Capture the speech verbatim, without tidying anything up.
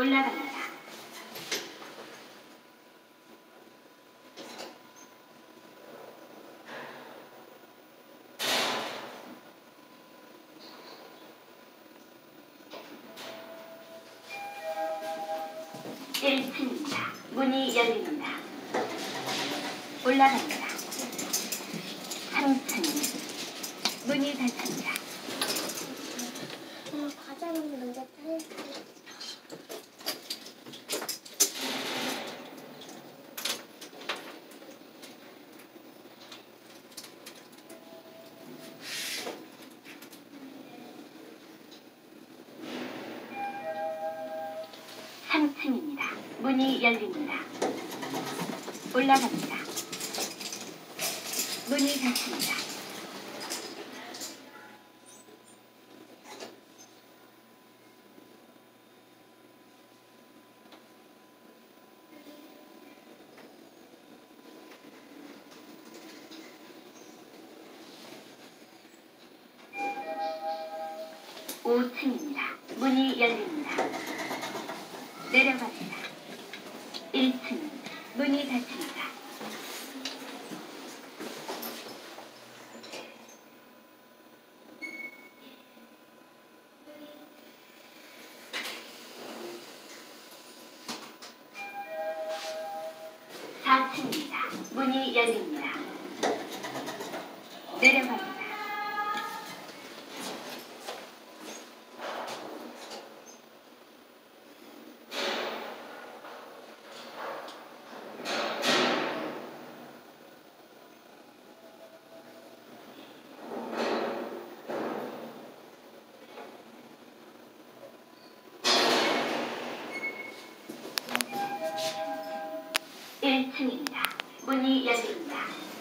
올라갑니다. 일 층입니다. 문이 열립니다. 올라갑니다. 삼 층 문이 닫힙니다. 어, 과자는 먼저 탈. 삼 층입니다. 문이 열립니다. 올라갑니다. 문이 닫힙니다. 오 층입니다. 문이 열립니다. 내려갑니다. 일 층 문이 닫힙니다. 사 층입니다. 문이 열립니다. 내려갑니다. 일 층입니다. 문이 열립니다.